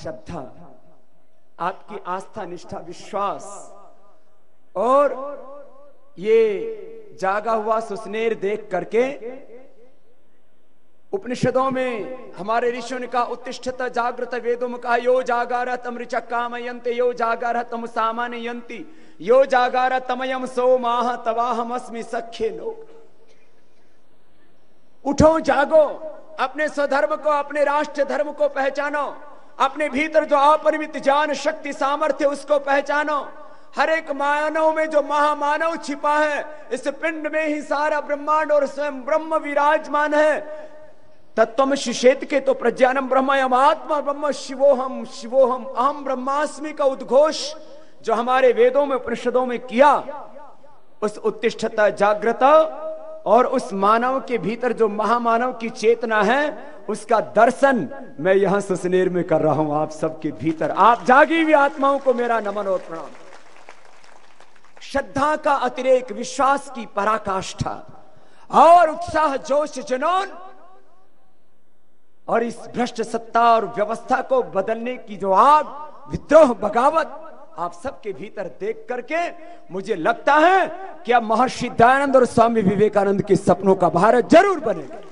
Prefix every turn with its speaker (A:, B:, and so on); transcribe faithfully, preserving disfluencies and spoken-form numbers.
A: श्रद्धा, आपकी आस्था, निष्ठा, विश्वास और ये जागा हुआ सुसनेर देख करके उपनिषदों में हमारे ऋषियों ने कहा उत्तिष्ठत जागृत, वेदों में कहा यो जागार तम ऋच कामयन्ते, यो जागार तम सामान्यन्ति, यो जागार तमयम सो माह तवाहमस्मि सख्ये नो। उठो, जागो, अपने स्वधर्म को, अपने राष्ट्र धर्म को पहचानो, अपने भीतर जो अपरिमित ज्ञान शक्ति सामर्थ्य उसको पहचानो। हर एक मानव में जो महामानव छिपा है, इस पिंड में ही सारा ब्रह्मांड और स्वयं ब्रह्म विराजमान है। तत्वम शिषेत के तो प्रज्ञानम ब्रह्मयम आत्मा ब्रह्म शिवोहम शिवोहम अहम ब्रह्मास्मि का उद्घोष जो हमारे वेदों में उपनिषदों में किया, उस उत्तिष्ठता जागृता और उस मानव के भीतर जो महामानव की चेतना है उसका दर्शन मैं यहां सुसनेर में कर रहा हूं। आप सबके भीतर, आप जागी हुई आत्माओं को मेरा नमन और प्रणाम। श्रद्धा का अतिरेक, विश्वास की पराकाष्ठा और उत्साह, जोश, जुनून और इस भ्रष्ट सत्ता और व्यवस्था को बदलने की जो आग, विद्रोह, बगावत आप सबके भीतर देख करके मुझे लगता है कि अब महर्षि दयानंद और स्वामी विवेकानंद के सपनों का भारत जरूर बनेगा।